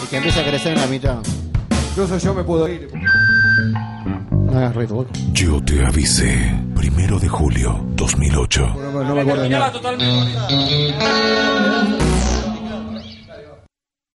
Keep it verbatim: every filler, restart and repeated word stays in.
que empieza a crecer en la mitad. Incluso yo me puedo ir. No hagas ruido, boludo. Yo te avisé. Primero de julio dos mil ocho. No, no me acuerdo de nada. Totalmente.